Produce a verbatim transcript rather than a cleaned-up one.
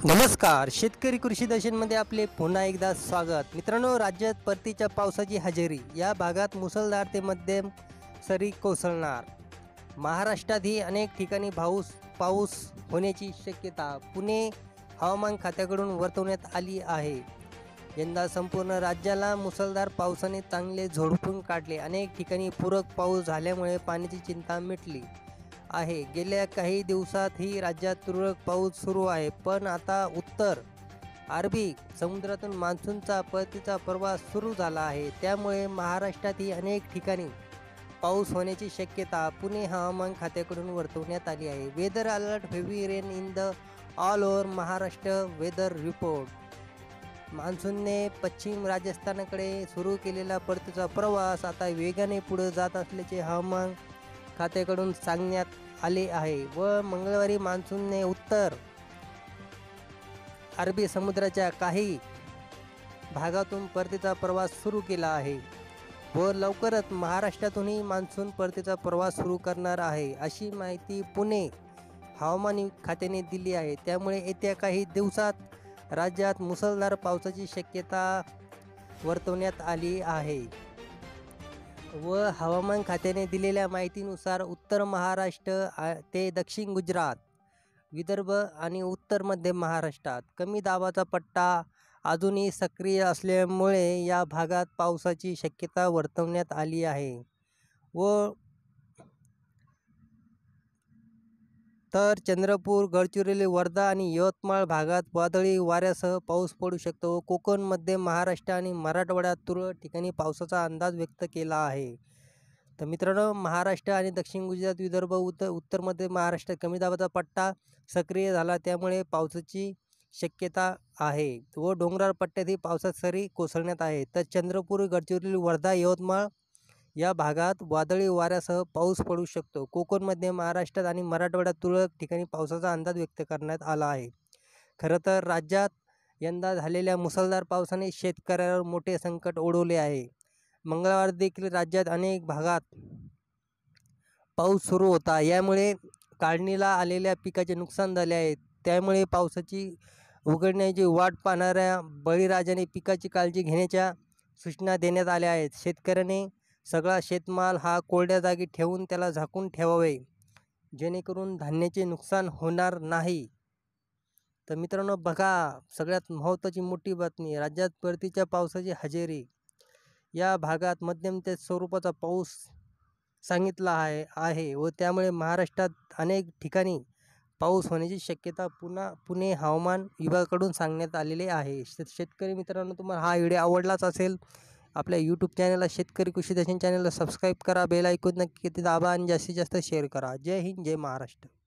नमस्कार, शेतकरी कृषी दर्शनमध्ये आपले पुन्हा एकदा स्वागत. मित्रांनो, राज्यात परतीच्या पावसाची हजेरी. या भागात मुसळधार ते मध्यम सरी कोसळणार. महाराष्ट्रातही अनेक ठिकाणी पाऊस पाऊस होण्याची शक्यता पुणे हवामान खात्याकडून वर्तवण्यात आली आहे. यंदा संपूर्ण राज्याला मुसळधार पावसाने चांगले झोडपून काढले. अनेक ठिकाणी पूरक पाऊस झाल्यामुळे पाण्याची चिंता मिटली आहे. गेल्या काही दिवसातही राज्यात तुरळक पाऊस सुरू आहे, पण आता उत्तर अरबी समुद्रातून मान्सूनचा परतीचा प्रवास सुरू झाला आहे. त्यामुळे महाराष्ट्रातही अनेक ठिकाणी पाऊस होण्याची शक्यता पुणे हवामान खात्याकडून वर्तवण्यात आली आहे. Weather alert, heavy rain in the all over Maharashtra weather report. मान्सूनने पश्चिम राजस्थानकडे सुरू केलेला परतीचा प्रवास आता वेगाने पुढे जात असल्याचे हवामान खात्याकडून सांगण्यात आले आहे व मंगळवारी मान्सूनने उत्तर अरबी समुद्राच्या काही भागातून परतीचा प्रवास सुरू केला आहे व लवकरच महाराष्ट्रातूनही मान्सून परतीचा प्रवास सुरू करणार आहे, अशी माहिती पुणे हवामान खात्याने दिली आहे. त्यामुळे येत्या काही दिवसात राज्यात मुसळधार पावसाची शक्यता वर्तवण्यात आली आहे व हवामान खात्याने दिलेल्या माहितीनुसार उत्तर महाराष्ट्र ते दक्षिण गुजरात, विदर्भ आणि उत्तर मध्य महाराष्ट्रात कमी दाबाचा पट्टा अजूनही सक्रिय असल्यामुळे या भागात पावसाची शक्यता वर्तवण्यात आली आहे व तर चंद्रपूर, गडचिरोली, वर्धा आणि यवतमाळ भागात वादळी वाऱ्यासह पाऊस पडू शकतो. कोकण, मध्य महाराष्ट्र आणि मराठवाड्यात तुरळक ठिकाणी पावसाचा अंदाज व्यक्त केला आहे. तर मित्रांनो, महाराष्ट्र आणि दक्षिण गुजरात, विदर्भ, उत्तर उत्तर मध्य महाराष्ट्रात कमी दाबाचा पट्टा सक्रिय झाला, त्यामुळे पावसाची शक्यता आहे व डोंगराळ पट्ट्यातही पावसात सरी कोसळण्यात आहे. तर चंद्रपूर, गडचिरोली, वर्धा, यवतमाळ या भागात वादळी वाऱ्यासह पाऊस पडू शकतो. कोकण, मध्य महाराष्ट्रात आणि मराठवाड्यात तुरळक ठिकाणी पावसाचा अंदाज व्यक्त करण्यात आला आहे. खरं तर राज्यात यंदा झालेल्या मुसळधार पावसाने शेतकऱ्यांवर मोठे संकट ओढवले आहे. मंगळवार देखील राज्यात अनेक भागात पाऊस सुरू होता. यामुळे काढणीला आलेल्या पिकाचे नुकसान झाले आहे. त्यामुळे पावसाची उघडण्याची वाट पाहणाऱ्या बळीराजाने पिकाची काळजी घेण्याच्या सूचना देण्यात आल्या आहेत. शेतकऱ्याने सगळा शेतमाल हा कोरड्या जागी ठेवून त्याला झाकून ठेवावे, जेणेकरून धान्याचे नुकसान होणार नाही. तर मित्रांनो, बघा, सगळ्यात महत्त्वाची मोठी बातमी, राज्यात परतीच्या पावसाची हजेरी. या भागात मध्यम ते स्वरूपाचा पाऊस सांगितला आहे आहे व त्यामुळे महाराष्ट्रात अनेक ठिकाणी पाऊस होण्याची शक्यता पुन्हा पुणे हवामान विभागाकडून सांगण्यात आलेले आहे. शेतकरी मित्रांनो, तुम्हाला हा व्हिडिओ आवडलाच असेल, आपल्या यूट्यूब चॅनलला शेतकरी कृषी दर्शन चॅनलला सबस्क्राईब करा, बेल आयकॉन नक्की दाबा आणि जास्तीत जास्त शेअर करा. जय हिंद, जय महाराष्ट्र.